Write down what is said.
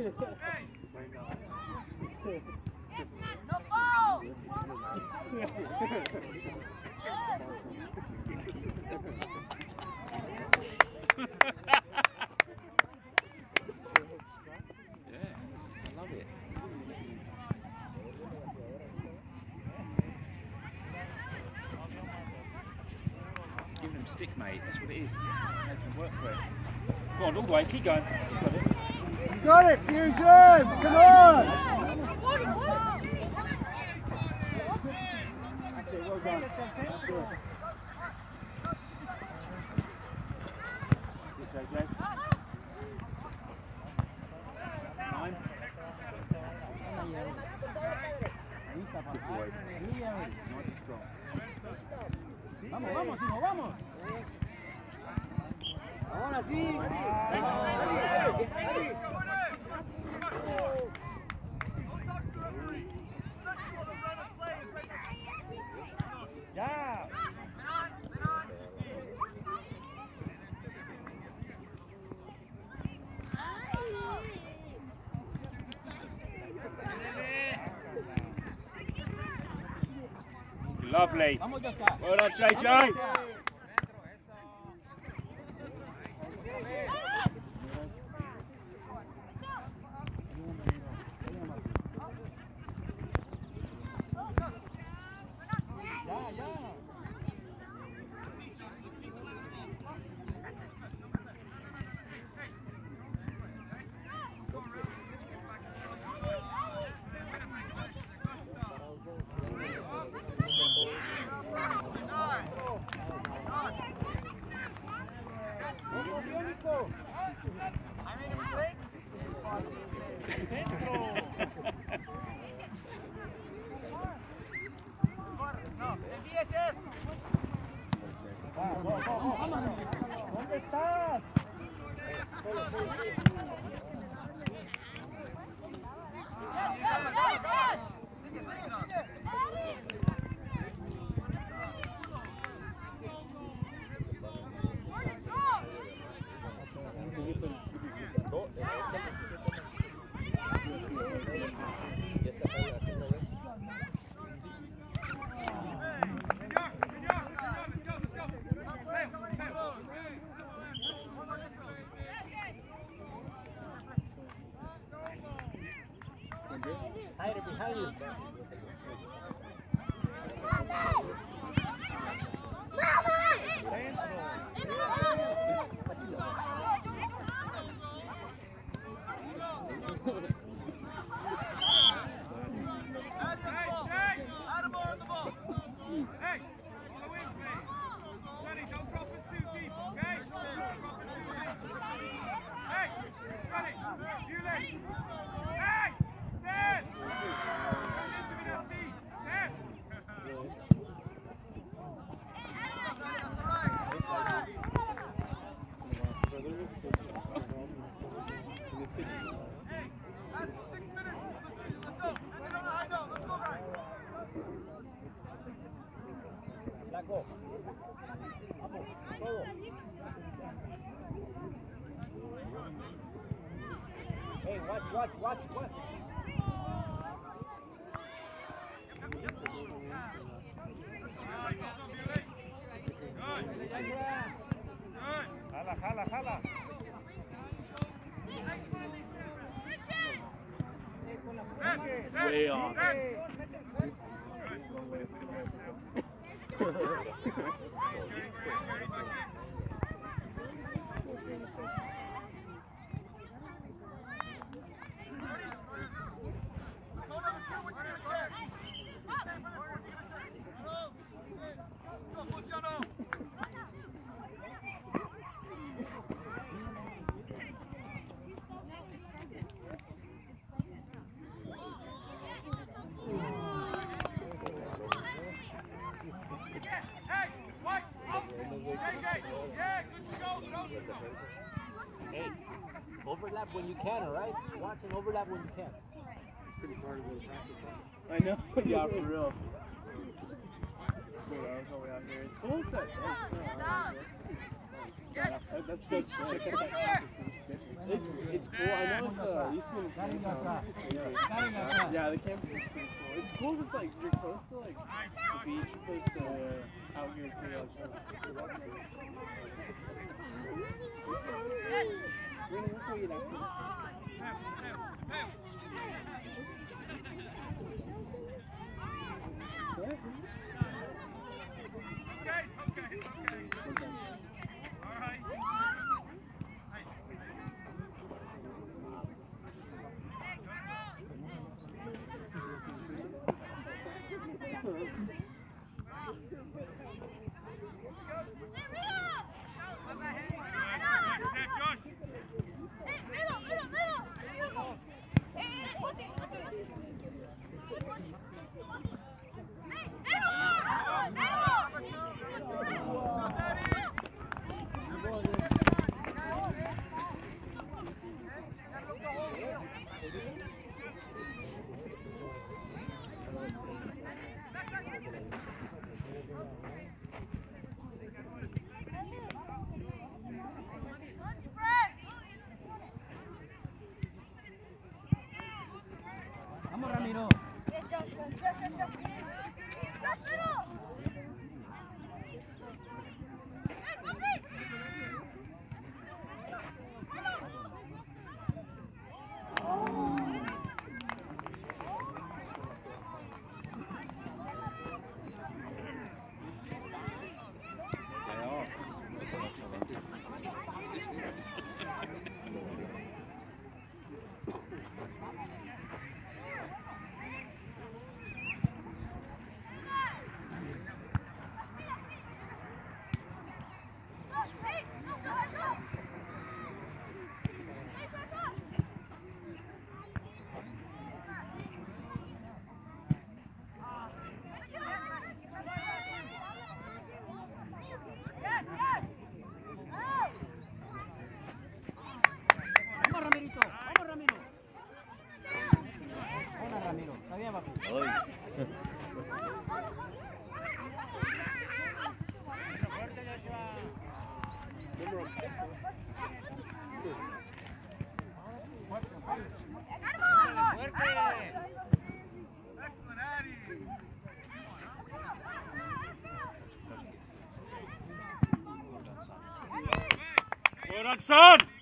No foul! Giving them stick, mate. That's what it is. Make them work for it. Go on, all the way. Keep going. You got it, Fusion! Come on! That's it, well done. That's it. Good, JJ. 9. Good boy. Nice and strong. Vamos, vamos, hijo, vamos. Ahora sí. Ya. Lovely. Well done, JJ. ¿Dónde estás? Hide it behind you. Hey, watch. Jala. Way on. Hey, overlap when you can, alright? Watch and overlap when you can. Pretty hard to go to practice. I know. Yeah, for real. Dude, I was only out here. It's cool. That's good. Check out that it's cool. I know it's Eastman is yeah, the campus is pretty cool. It's cool because like you're close to like the beach, you're close to out here too. Really, look what you like. Vamos, Ramiro. Well done, son!